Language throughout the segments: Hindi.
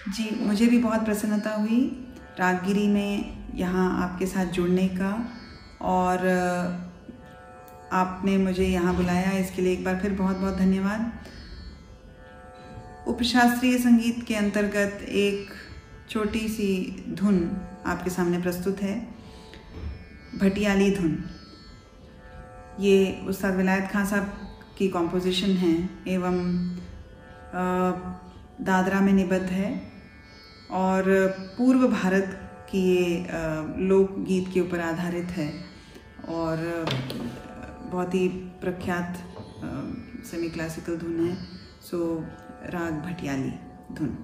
जी, मुझे भी बहुत प्रसन्नता हुई रागगिरी में यहाँ आपके साथ जुड़ने का, और आपने मुझे यहाँ बुलाया, इसके लिए एक बार फिर बहुत बहुत धन्यवाद। उपशास्त्रीय संगीत के अंतर्गत एक छोटी सी धुन आपके सामने प्रस्तुत है, भटियाली धुन। ये उस्ताद विलायत खां साहब की कॉम्पोजिशन है एवं दादरा में निबद्ध है, और पूर्व भारत की ये लोकगीत के ऊपर आधारित है, और बहुत ही प्रख्यात सेमी क्लासिकल धुन है। सो राग भटियाली धुन।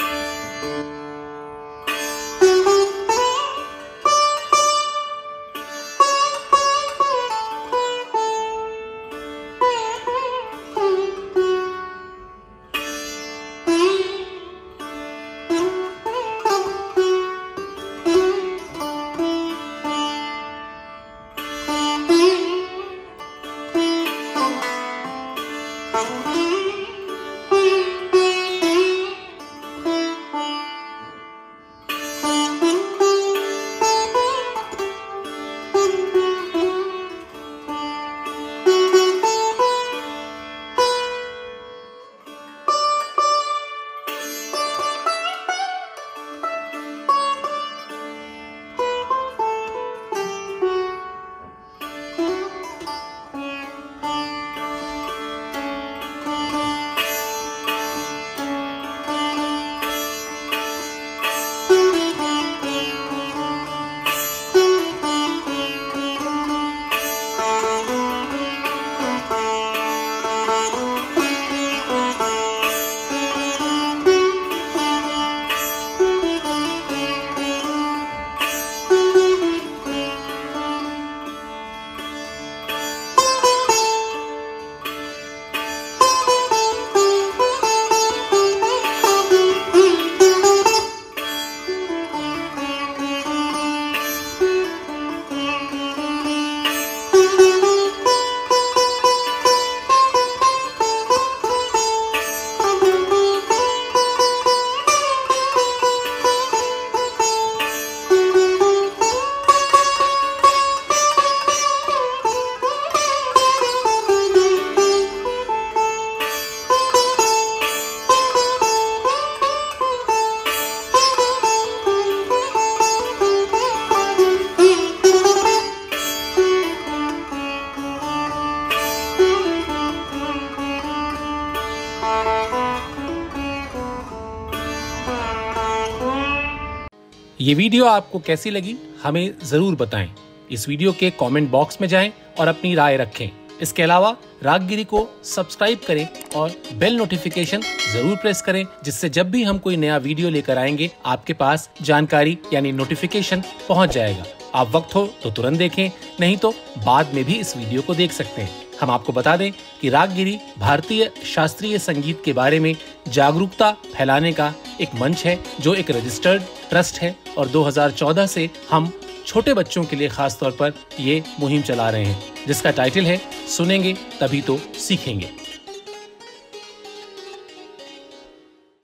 ये वीडियो आपको कैसी लगी हमें जरूर बताएं। इस वीडियो के कमेंट बॉक्स में जाएं और अपनी राय रखें। इसके अलावा रागगिरी को सब्सक्राइब करें और बेल नोटिफिकेशन जरूर प्रेस करें, जिससे जब भी हम कोई नया वीडियो लेकर आएंगे आपके पास जानकारी यानी नोटिफिकेशन पहुंच जाएगा। आप वक्त हो तो तुरंत देखें, नहीं तो बाद में भी इस वीडियो को देख सकते हैं। हम आपको बता दें कि रागगिरी भारतीय शास्त्रीय संगीत के बारे में जागरूकता फैलाने का एक मंच है, जो एक रजिस्टर्ड ट्रस्ट है, और 2014 से हम छोटे बच्चों के लिए खास तौर पर ये मुहिम चला रहे हैं, जिसका टाइटल है सुनेंगे तभी तो सीखेंगे।